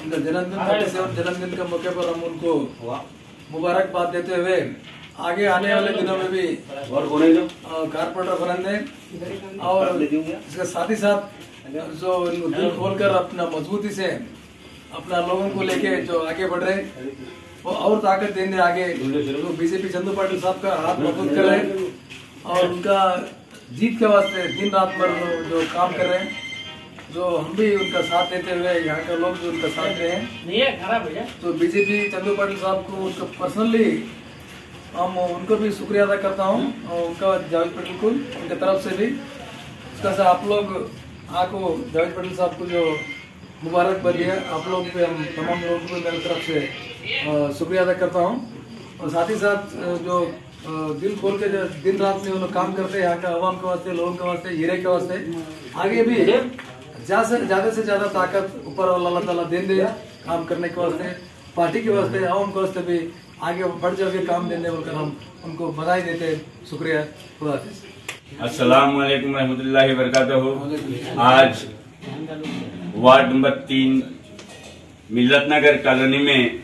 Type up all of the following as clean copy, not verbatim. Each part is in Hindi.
उनका जन्मदिन 37 जन्मदिन के मौके पर हम उनको मुबारकबाद देते हुए आगे आने वाले दिनों में भी कारपोरेटर बनेंगे और इसके साथ ही साथ जो दिल खोलकर अपना मजबूती से अपना लोगों को लेके जो आगे बढ़ रहे वो और ताकत देंगे आगे। तो बीजेपी चंदू पाटिल साहब का हाथ मजबूत कर रहे हैं और उनका जीत के वास्ते दिन रात भर जो काम कर रहे हैं, जो हम भी उनका साथ देते हुए यहाँ के लोग जो उनका साथ दे हैं। तो बीजेपी चंदू पाटिल साहब को उनका पर्सनली हम उनको भी शुक्रिया अदा करता हूँ और उनका जावेद पटेल को उनके तरफ से भी उसका से आप लोग आपको जावेद पटेल साहब को जो मुबारकबाद दिया आप लोग पे हम तमाम लोगों को मेरी तरफ से शुक्रिया अदा करता हूँ। और साथ ही साथ जो दिल खोल के जो दिन रात में उन्होंने काम करते हैं यहाँ का आवाम के वास्ते, लोगों के वास्ते, हीरे के वास्ते, आगे भी ज्यादा से ज्यादा ताकत ऊपर अल्लाह ताला देंगे काम करने के वास्ते, पार्टी के वास्ते, आवाम के वास्ते भी आगे बढ़ जाके काम देने बोलकर हम उनको बधाई देते। शुक्रिया। अस्सलाम वालेकुम रहमतुल्लाहि व बरकातहू। आज ward number 3 Millat Nagar colony में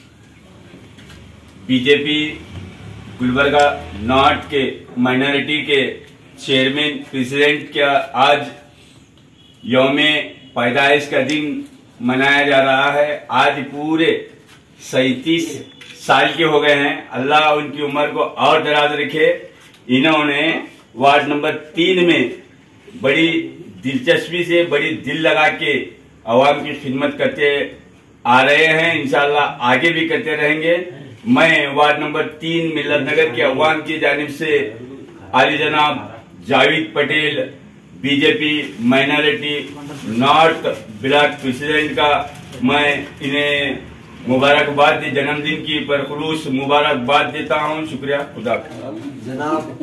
बीजेपी गुलबर्गा नॉर्थ के माइनॉरिटी के चेयरमैन प्रेसिडेंट का आज यौमे पैदाइश का दिन मनाया जा रहा है। आज पूरे 37 साल के हो गए हैं। अल्लाह उनकी उम्र को और दराज रखे। इन्होंने वार्ड नंबर 3 में बड़ी दिलचस्पी से, बड़ी दिल लगा के अवाम की खिदमत करते आ रहे हैं। इंशाअल्लाह आगे भी करते रहेंगे। मैं वार्ड नंबर 3 मिल्लत नगर के अवाम की जानिब से आली जनाब Javed Patel BJP minority north block president का मैं इन्हें मुबारकबाद दी, जन्मदिन की परखुलूस मुबारकबाद देता हूं। शुक्रिया। खुदा जनाब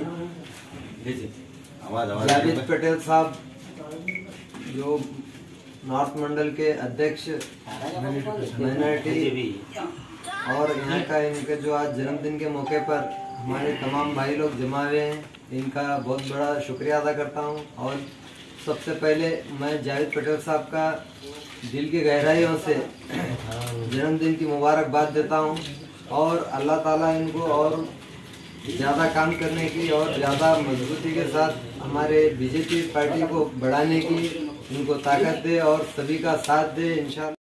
जावेद पटेल साहब जो नॉर्थ मंडल के अध्यक्ष माइनॉरिटी और यहाँ का इनके जो आज जन्मदिन के मौके पर हमारे तमाम भाई लोग जमा हुए हैं, इनका बहुत बड़ा शुक्रिया अदा करता हूँ। और सबसे पहले मैं जावेद पटेल साहब का दिल की गहराइयों से जन्मदिन की मुबारकबाद देता हूँ और अल्लाह ताला इनको और ज़्यादा काम करने की और ज़्यादा मजबूती के साथ हमारे बीजेपी पार्टी को बढ़ाने की इनको ताकत दे और सभी का साथ दे इंशाअल्लाह।